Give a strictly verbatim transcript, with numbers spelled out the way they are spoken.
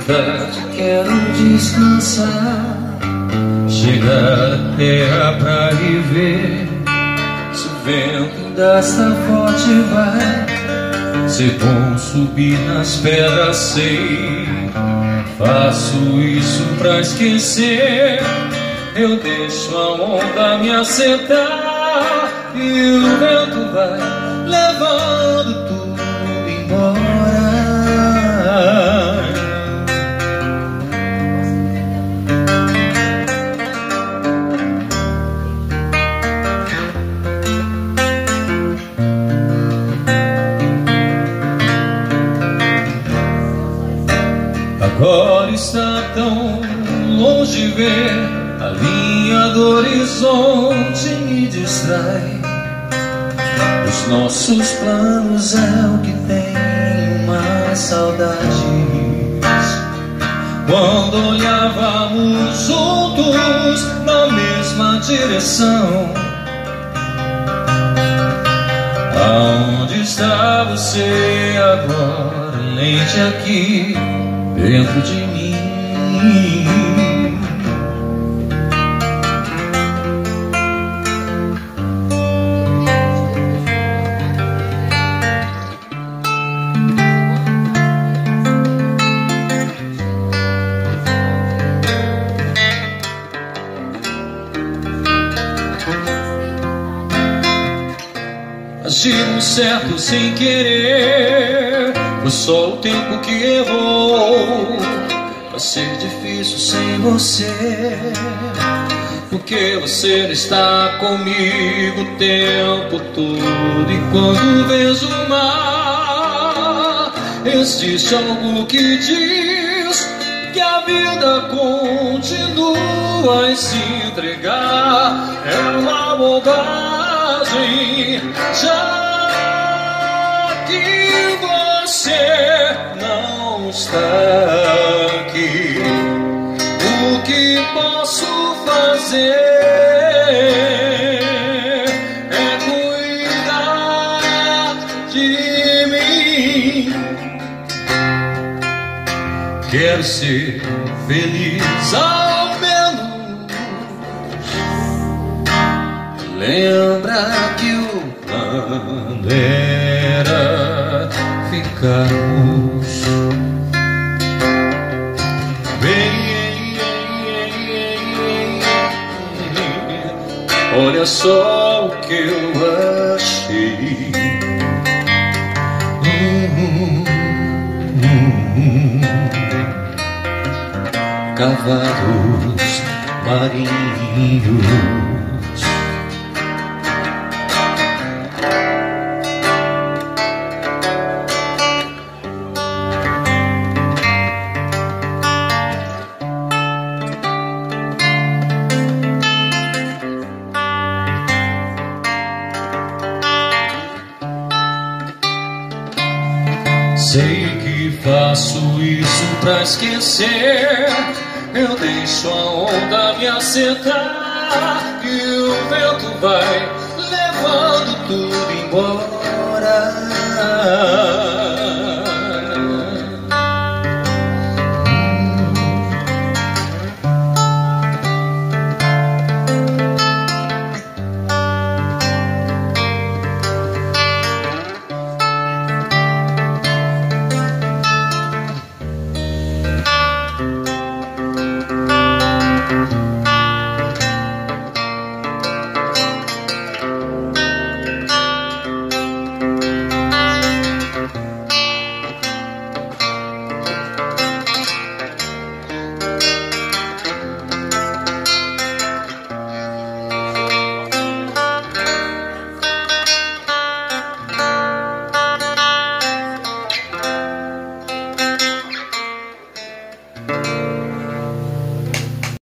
tarde quero descansar, chegar à terra pra ir ver se o vento ainda está forte. Vai ser bom subir nas pedras, sei. Faço isso pra esquecer. Eu deixo a onda me acertar e o vento vai levando tudo embora. Agora está tão longe ver a linha do horizonte, me distrai. Os nossos planos é o que tem mais saudades. Quando olhávamos juntos na mesma direção. Aonde está você agora? Lente aqui dentro de mim. Agimos certo sem querer, foi só o tempo que errou. Vai ser difícil sem você, porque você não está comigo o tempo todo. E quando vejo o mar, existe algo que diz que a vida continua a se entregar. É uma bobagem, já que você não está aqui. O que posso fazer é cuidar de mim. Quero ser feliz ao menos. Lembra que o plano era ficarmos bem. Olha só o que eu achei. Cavalos marinhos, sei que faço isso pra esquecer. Eu deixo a onda me acertar e o vento vai levando tudo embora.